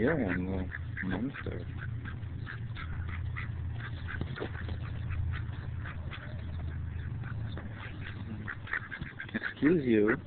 Yeah, and the monster. Excuse you.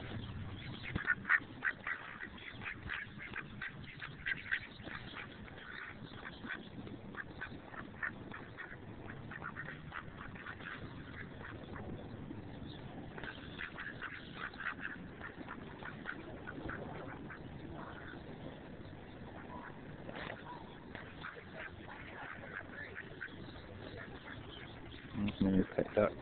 That's my new pet duck.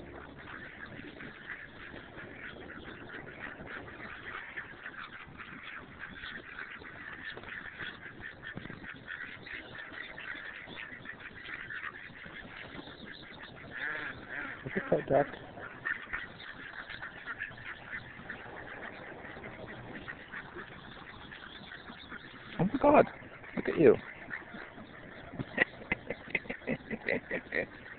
Look at that duck. Oh my god, look at you.